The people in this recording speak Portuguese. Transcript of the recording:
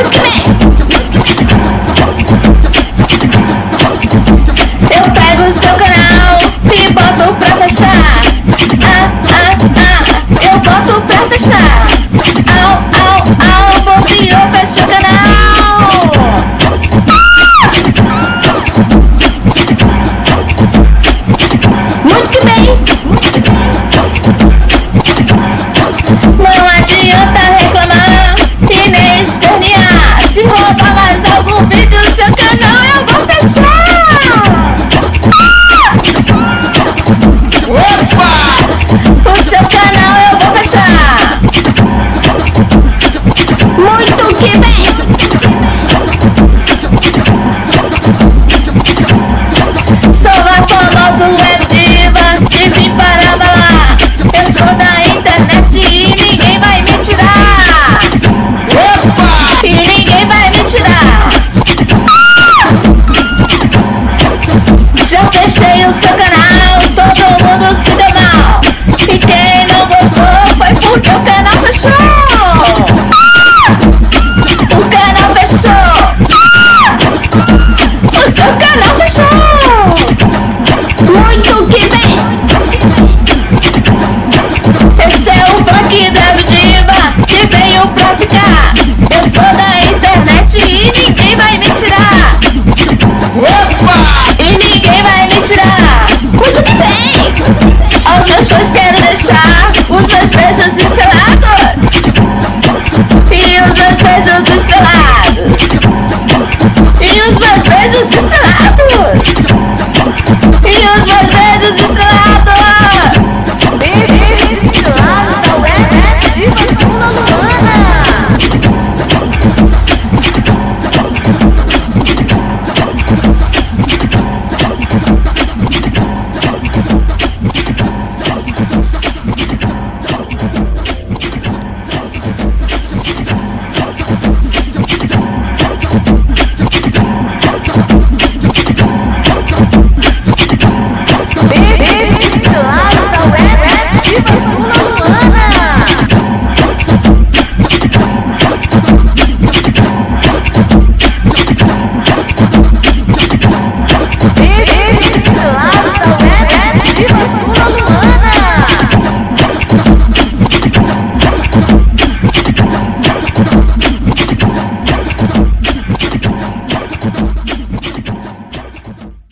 muito que bem. Eu pego o seu canal e boto pra fechar. Eu boto pra fechar. Bobeou, fecha o canal. Muito que bem. Não adianta reclamar e nem espernear. Se roubar mais algum vídeo, seu canal eu vou fechar. Opa! O seu canal eu vou fechar. Muito que bem.